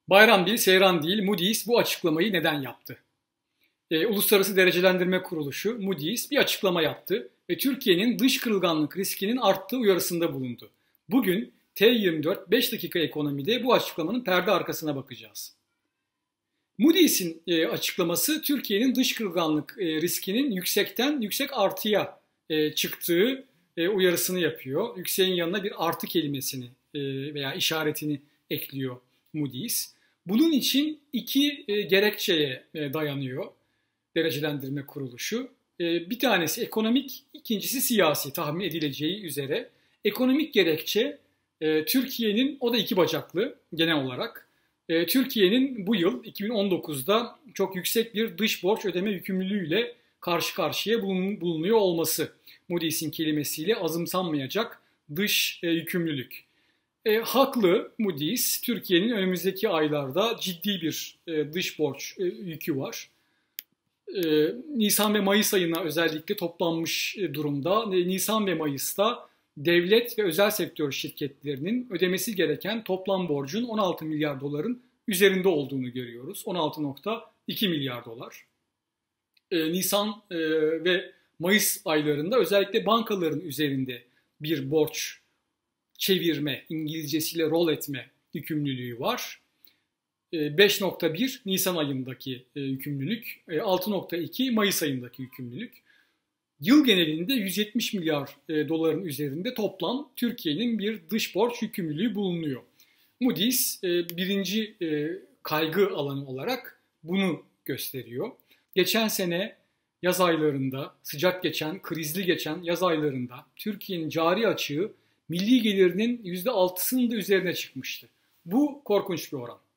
Bayram değil, seyran değil, Moody's bu açıklamayı neden yaptı? Uluslararası Derecelendirme Kuruluşu Moody's bir açıklama yaptı ve Türkiye'nin dış kırılganlık riskinin arttığı uyarısında bulundu. Bugün T24 5 dakika ekonomide bu açıklamanın perde arkasına bakacağız. Moody's'in açıklaması Türkiye'nin dış kırılganlık riskinin yüksekten yüksek artıya çıktığı uyarısını yapıyor. Yükseğin yanına bir artı kelimesini veya işaretini ekliyor Moody's. Bunun için iki gerekçeye dayanıyor derecelendirme kuruluşu. Bir tanesi ekonomik, ikincisi siyasi tahmin edileceği üzere. Ekonomik gerekçe Türkiye'nin, o da iki bacaklı genel olarak. Türkiye'nin bu yıl 2019'da çok yüksek bir dış borç ödeme yükümlülüğüyle karşı karşıya bulunuyor olması. Moody's'in kelimesiyle azımsanmayacak dış yükümlülük. Haklı Moody's, Türkiye'nin önümüzdeki aylarda ciddi bir dış borç yükü var. Nisan ve Mayıs ayına özellikle toplanmış durumda. Nisan ve Mayıs'ta devlet ve özel sektör şirketlerinin ödemesi gereken toplam borcun 16 milyar doların üzerinde olduğunu görüyoruz. 16,2 milyar dolar. Nisan ve Mayıs aylarında özellikle bankaların üzerinde bir borç çevirme, İngilizcesiyle roll etme yükümlülüğü var. 5,1 Nisan ayındaki yükümlülük, 6,2 Mayıs ayındaki yükümlülük. Yıl genelinde 170 milyar doların üzerinde toplam Türkiye'nin bir dış borç yükümlülüğü bulunuyor. Moody's birinci kaygı alanı olarak bunu gösteriyor. Geçen sene yaz aylarında, sıcak geçen, krizli geçen yaz aylarında Türkiye'nin cari açığı milli gelirinin %6'sının da üzerine çıkmıştı. Bu korkunç bir oran.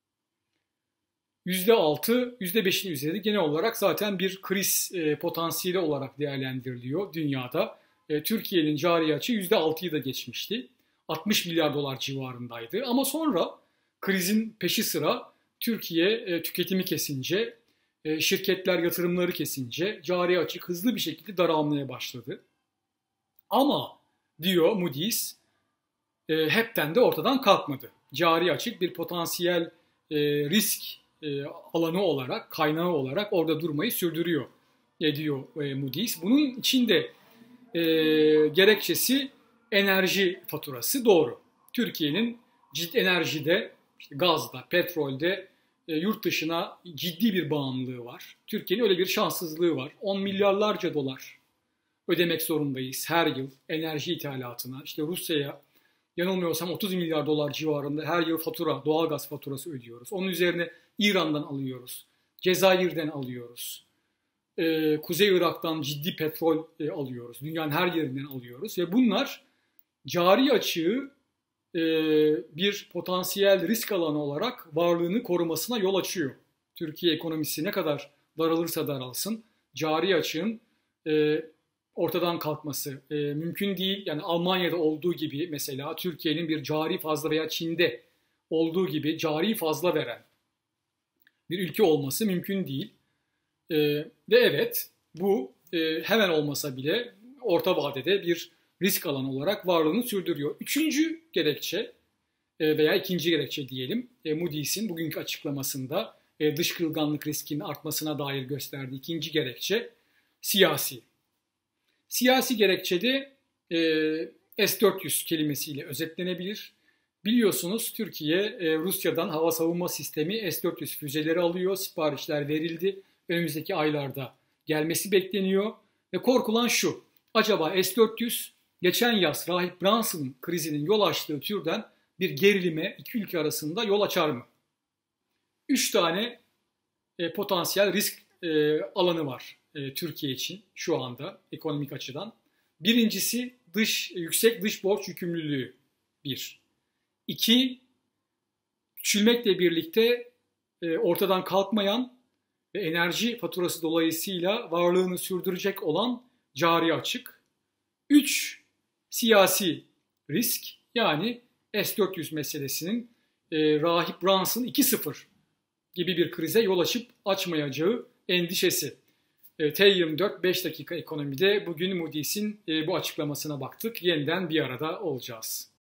%6, %5'in üzeri genel olarak zaten bir kriz potansiyeli olarak değerlendiriliyor dünyada. Türkiye'nin cari açığı %6'yı da geçmişti. 60 milyar dolar civarındaydı. Ama sonra krizin peşi sıra Türkiye tüketimi kesince, şirketler yatırımları kesince cari açık hızlı bir şekilde daralmaya başladı. Ama diyor Moody's, hepten de ortadan kalkmadı. Cari açık bir potansiyel risk alanı olarak, kaynağı olarak orada durmayı sürdürüyor diyor Moody's. Bunun içinde gerekçesi enerji faturası, doğru. Türkiye'nin enerjide, işte gazda, petrolde yurt dışına ciddi bir bağımlılığı var. Türkiye'nin öyle bir şanssızlığı var. 10 milyarlarca dolar ödemek zorundayız her yıl enerji ithalatına. İşte Rusya'ya yanılmıyorsam 30 milyar dolar civarında her yıl fatura, doğalgaz faturası ödüyoruz. Onun üzerine İran'dan alıyoruz, Cezayir'den alıyoruz, Kuzey Irak'tan ciddi petrol alıyoruz, dünyanın her yerinden alıyoruz. Ve bunlar cari açığı bir potansiyel risk alanı olarak varlığını korumasına yol açıyor. Türkiye ekonomisi ne kadar daralırsa daralsın, cari açığın ortadan kalkması mümkün değil. Yani Almanya'da olduğu gibi mesela Türkiye'nin bir cari fazla veya Çin'de olduğu gibi cari fazla veren bir ülke olması mümkün değil. Ve evet, bu hemen olmasa bile orta vadede bir risk alanı olarak varlığını sürdürüyor. Üçüncü gerekçe veya ikinci gerekçe diyelim, Moody's'in bugünkü açıklamasında dış kırılganlık riskinin artmasına dair gösterdiği ikinci gerekçe siyasi. Siyasi gerekçede S-400 kelimesiyle özetlenebilir. Biliyorsunuz Türkiye Rusya'dan hava savunma sistemi S-400 füzeleri alıyor. Siparişler verildi. Önümüzdeki aylarda gelmesi bekleniyor. Ve korkulan şu: acaba S-400 geçen yaz Rahip Brunson krizinin yol açtığı türden bir gerilime iki ülke arasında yol açar mı? 3 tane potansiyel risk alanı var Türkiye için şu anda ekonomik açıdan. Birincisi yüksek dış borç yükümlülüğü. 1. 2. Küçülmekle birlikte ortadan kalkmayan ve enerji faturası dolayısıyla varlığını sürdürecek olan cari açık. 3. Siyasi risk, yani S-400 meselesinin Rahip Brunson 2.0 gibi bir krize yol açıp açmayacağı endişesi. T24 5 dakika ekonomide bugün Moody's'in bu açıklamasına baktık. Yeniden bir arada olacağız.